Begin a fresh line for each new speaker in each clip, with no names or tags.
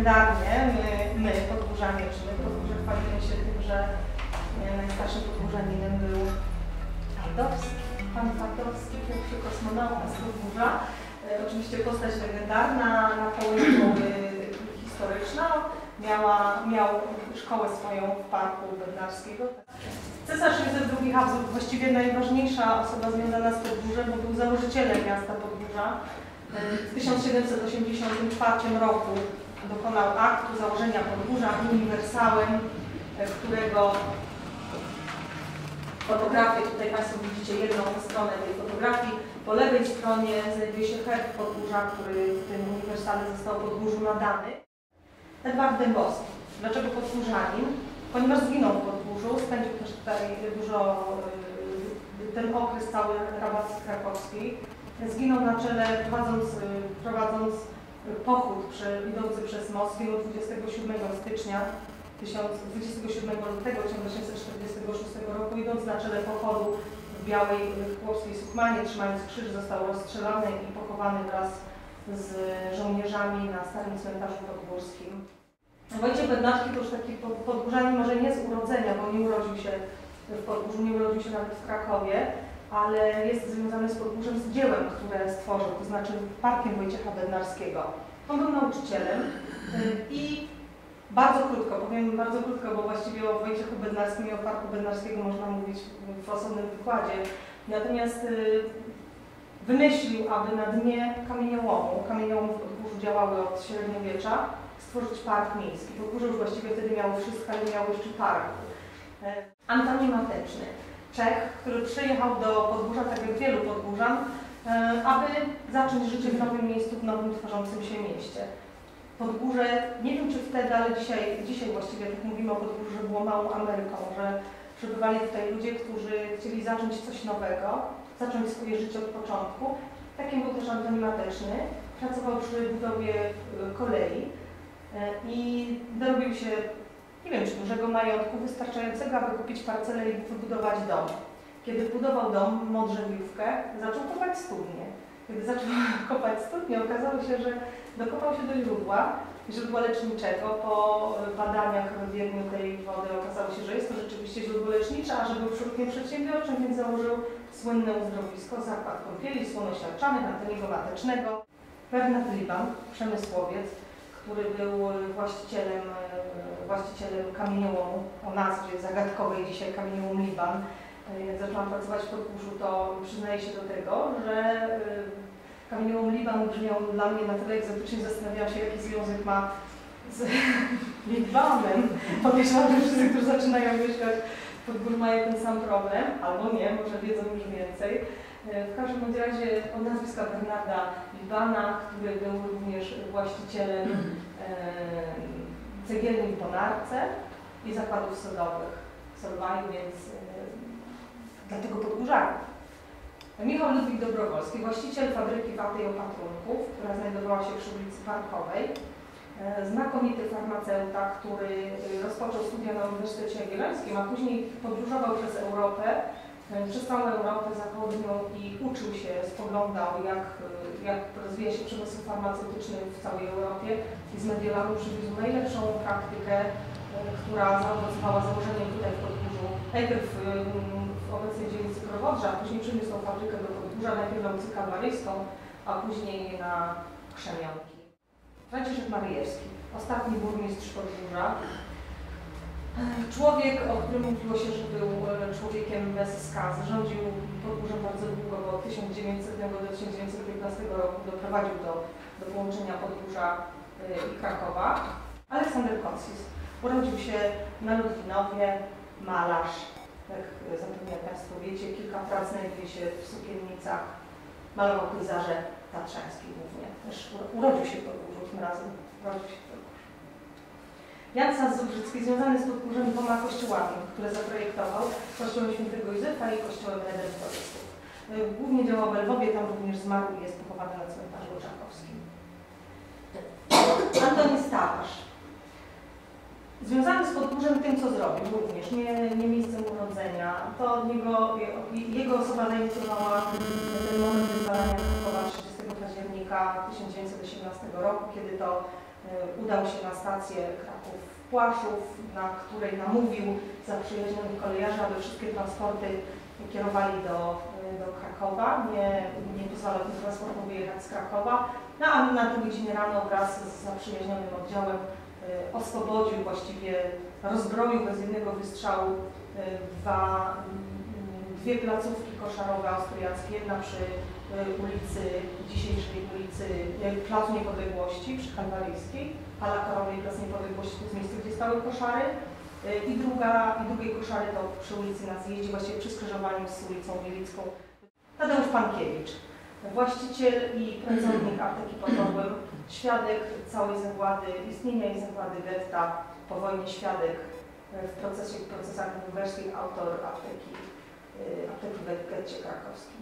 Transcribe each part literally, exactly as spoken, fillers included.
legendarnie, my, my podgórzanie, czy my podgórze chwalimy się tym, że najstarszym podgórzaninem był Twardowski, pan Twardowski, pierwszy kosmonauta z Podgórza. Oczywiście postać legendarna, na południu historyczna, miała, miał szkołę swoją w Parku Bednarskiego. Cesarz Józef drugi Habsburg, właściwie najważniejsza osoba związana z Podgórzem, bo był założycielem miasta Podgórza. W tysiąc siedemset osiemdziesiątym czwartym roku dokonał aktu założenia Podgórza uniwersalem, którego fotografię, tutaj Państwo widzicie jedną stronę tej fotografii. Po lewej stronie znajduje się herb Podgórza, który w tym uniwersale został Podgórzu nadany. Edward Dębowski. Dlaczego Podgórzanin? Ponieważ zginął w Podgórzu, spędził też tutaj dużo, ten okres cały rabacji krakowskiej. Zginął na czele, prowadząc, prowadząc pochód przy, idący przez Moskwę dwudziestego siódmego stycznia, dwudziestego siódmego lutego tysiąc osiemset czterdziestego szóstego roku, idąc na czele pochodu w białej chłopskiej sukmanie, trzymając krzyż, został rozstrzelany i pochowany wraz z żołnierzami na starym cmentarzu podgórskim. Wojciech Bednarski to już taki podgórzanin, może nie z urodzenia, bo nie urodził się w Podgórzu, nie urodził się nawet w Krakowie, ale jest związany z Podgórzem, z dziełem, które stworzył, to znaczy Parkiem Wojciecha Bednarskiego. On był nauczycielem i bardzo krótko, powiem bardzo krótko, bo właściwie o Wojciechu Bednarskim i o Parku Bednarskiego można mówić w osobnym wykładzie. Natomiast wymyślił, aby na dnie kamieniołomu, kamieniołomy w Podgórzu działały od średniowiecza, stworzyć park miejski. Podgórze już właściwie wtedy miało wszystko, ale miało jeszcze park. Antoni Mateczny, Czech, który przyjechał do Podgórza, tak jak wielu Podgórzan, aby zacząć życie w nowym miejscu, w nowym tworzącym się mieście. Podgórze, nie wiem czy wtedy, ale dzisiaj, dzisiaj właściwie jak mówimy o Podgórzu, że było małą Ameryką, że przybywali tutaj ludzie, którzy chcieli zacząć coś nowego, zacząć swoje życie od początku. Takim był też Antoni Mateczny. Pracował przy budowie kolei i dorobił się, nie wiem czy dużego majątku, wystarczającego, aby kupić parcelę i wybudować dom. Kiedy budował dom, modrzewiówkę, zaczął kopać studnie. Kiedy zaczął kopać studnie, okazało się, że dokopał się do źródła, źródła leczniczego. Po badaniach biegniu tej wody okazało się, że jest to rzeczywiście źródło lecznicze, a że był człowiekiem przedsiębiorczym, więc założył słynne uzdrowisko, zakład kąpieli słonoświadczanych Antoniego Matecznego. Bernard Liban, przemysłowiec, który był właścicielem, właścicielem kamieniołomu o nazwie zagadkowej dzisiaj Kamieniołom Liban. Jak zaczęłam pracować w Podgórzu, to przyznaję się do tego, że Kamieniołom Liban brzmiał dla mnie na tyle egzotycznie, zastanawiałam się, jaki związek ma z Libanem. Podejrzewam, że wszyscy, którzy zaczynają mieszkać w Podgórzu, mają ten sam problem, albo nie, może wiedzą już więcej. W każdym razie od nazwiska Bernarda Libana, który był również właścicielem e, cegielni w Bonarce i zakładów sodowych w Solwaju, więc e, dlatego Podgórzanie. Michał Ludwik Dobrowolski, właściciel fabryki waty i opatrunków, która znajdowała się przy ulicy Parkowej. Znakomity farmaceuta, który rozpoczął studia na Uniwersytecie Jagiellońskim, a później podróżował przez Europę, przez całą Europę Zachodnią i uczył się, spoglądał, jak, jak rozwija się przemysł farmaceutyczny w całej Europie i z Mediolanu przywiózł najlepszą praktykę, która zaowocowała założeniem tutaj w Podgórzu. Najpierw w obecnej dzielnicy Krowodrza, a później przyniósł tą fabrykę do Podgórza, najpierw na ulicę Kalwaryjską, a później na Krzemianki. Franciszek Maryjewski, ostatni burmistrz Podgórza. Człowiek, o którym mówiło się, że był człowiekiem bez skazy, rządził Podgórzem bardzo długo, bo od tysiąc dziewięćsetnego do tysiąc dziewięćset piętnastego roku doprowadził do, do połączenia Podgórza i Krakowa. Aleksander Kocsis urodził się na Ludwinowie, malarz, jak zapewne Państwo wiecie, kilka prac znajduje się w Sukiennicach, malował pejzaże tatrzańskie głównie. Też urodził się w Podgórzu tym razem, urodził się w Podgórzu. Jan Sas-Zubrzycki, związany z Podgórzem dwoma kościołami, które zaprojektował, kościołem Świętego Józefa i kościołem Redemptorystów. Głównie działał w Lwowie, tam również zmarł i jest pochowany na cmentarzu Oczakowskim. Antoni Stawarz. Związany z Podgórzem tym, co zrobił również, nie, nie miejscem urodzenia. To od niego, jego osoba zainicjowała ten moment wyzwalania Krakowa trzydziestego października tysiąc dziewięćset osiemnastego roku, kiedy to udał się na stację Kraków-Płaszów, na której namówił zaprzyjaźnionych kolejarzy, aby wszystkie transporty kierowali do, do Krakowa, nie, nie pozwalał tym transportom wyjechać z Krakowa, no a na drugiej godzinie rano wraz z zaprzyjaźnionym oddziałem oswobodził, właściwie rozbroił bez jednego wystrzału dwa, dwie placówki koszarowe austriackie, jedna przy ulicy, dzisiejszej ulicy Placu Niepodległości przy Kalwaryjskiej, Hala Korowej, Plac Niepodległości to jest miejsce, gdzie stały koszary, i druga, i drugie koszary to przy ulicy na zjeździe, właściwie przy skrzyżowaniu z ulicą Wielicką. Tadeusz Pankiewicz, właściciel i pracownik apteki pod Orłem, świadek całej zagłady, istnienia i zagłady getta, po wojnie świadek w procesie, w procesach norweskich, autor apteki, apteki w getcie krakowskim.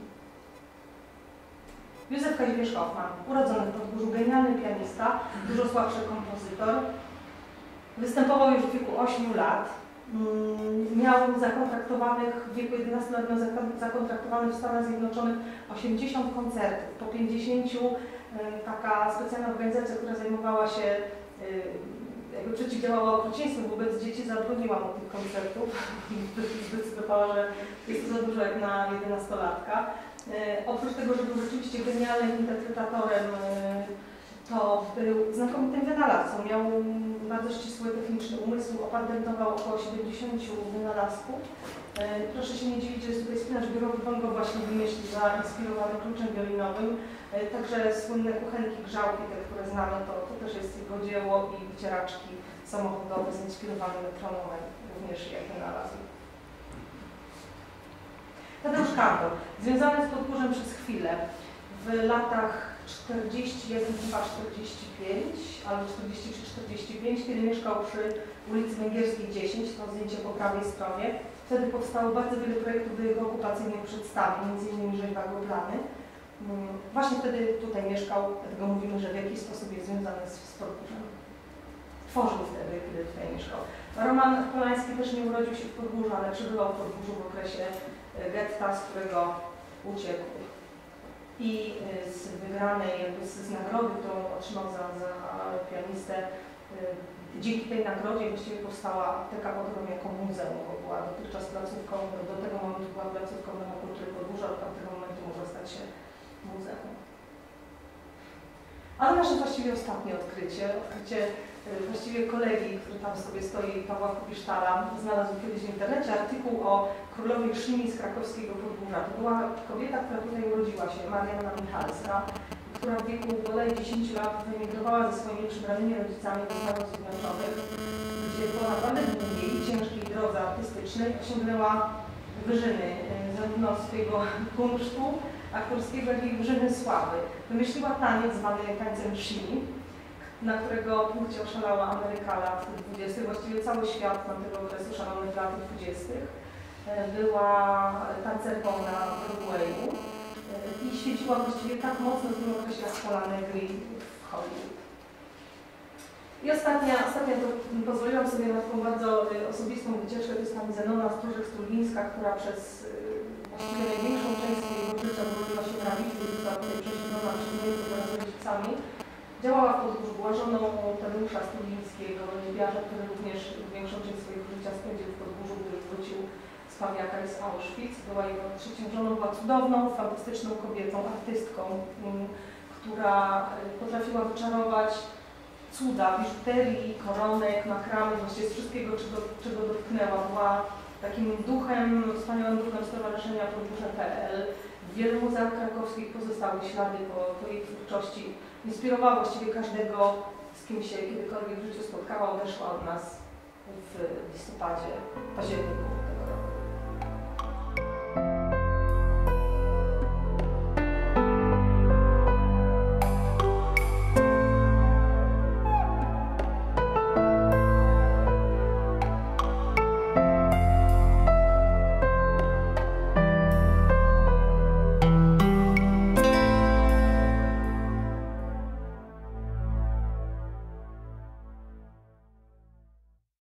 Józef Kazimierz Hoffman, urodzony w Podgórzu, genialny pianista, dużo słabszy kompozytor. Występował już w wieku ośmiu lat. Miał zakontraktowanych, w wieku jedenastu lat miał zakontraktowanych w Stanach Zjednoczonych osiemdziesiąt koncertów. Po pięćdziesięciu taka specjalna organizacja, która zajmowała się, jakby przeciwdziałała okrucieństwu wobec dzieci, zabroniła mu tych koncertów i zdecydowała, że jest to za dużo jak na jedenastolatka. Oprócz tego, że był rzeczywiście genialnym interpretatorem, to był znakomitym wynalazcą. Miał bardzo ścisły techniczny umysł, opatentował około siedemdziesięciu wynalazków. Proszę się nie dziwić, że jest tutaj spinacz biurowy, on go właśnie wymyślił, zainspirowany kluczem wiolinowym. Także słynne kuchenki, grzałki, te, które znamy, to, to też jest jego dzieło, i wycieraczki samochodowe zainspirowane metronomem, również jak wynalazł. Tadeusz Kandor, związany z Podgórzem przez chwilę, w latach czterdzieści jeden czterdzieści pięć albo czterdzieści trzy czterdzieści pięć, kiedy mieszkał przy ulicy Węgierskiej dziesięć, to zdjęcie po prawej stronie. Wtedy powstało bardzo wiele projektów do jego okupacyjnych przedstawień, między innymi rzeźba Goplany. Właśnie wtedy tutaj mieszkał, dlatego mówimy, że w jakiś sposób jest związany z, z Podgórzem. Tworzył wtedy, kiedy tutaj mieszkał. Roman Polański też nie urodził się w Podgórzu, ale przebywał w Podgórzu w okresie getta, z którego uciekł. I z wygranej, jakby z, z nagrody, którą otrzymał za, za pianistę, dzięki tej nagrodzie właściwie powstała apteka pod Orłem jako muzeum, bo była dotychczas placówką, do tego momentu była placówką Domu Kultury Podgórza, od tamtego momentu może stać się muzeum. Ale nasze właściwie ostatnie odkrycie, odkrycie właściwie kolegi, który tam sobie stoi, Pawła Kupisztala, znalazł kiedyś w internecie artykuł o królowej Szymi z krakowskiego Podgórza. To była kobieta, która tutaj urodziła się, Marianna Michalska, która w wieku bodaj dziesięciu lat wyemigrowała ze swoimi przybranymi rodzicami do Stanów Zjednoczonych, gdzie po naprawdę długiej i ciężkiej drodze artystycznej osiągnęła wyżyny zarówno swojego kunsztu aktorskiego, jak i wyżyny sławy. Wymyśliła taniec zwany tańcem Shimi, na którego punkcie oszalała Ameryka lat dwudziestych. Właściwie cały świat tamtego okresu szalony w latach dwudziestych. Była tancerką na Broadwayu i świeciła właściwie tak mocno w tym okresie jak Pola Negri w Hollywood. I ostatnia, ostatnia to pozwoliłam sobie na taką bardzo osobistą wycieczkę, to jest pani Zenona Stróżek-Strugińska, która przez właściwie największą część swojego życia urodziła się w Rawiczu, została tutaj przesiedlona przez Niemców wraz z rodzicami. Działała w Podgórzu, była żoną Tadeusza Strugińskiego, rzeźbiarza, który również większą część swojego życia spędził w Podgórzu, gdy wrócił z Pawiaka i z Auschwitz. Była jego trzecią żoną, była cudowną, fantastyczną kobietą, artystką, która potrafiła wyczarować cuda, biżuterii, koronek, makramy, właściwie z wszystkiego, czego, czego dotknęła. Była takim duchem, wspaniałym duchem Stowarzyszenia Podgórze kropka pe el. W wielu muzeach krakowskich pozostały ślady po, po jej twórczości. Inspirowała właściwie każdego, z kim się kiedykolwiek w życiu spotkała, odeszła od nas w listopadzie, październiku.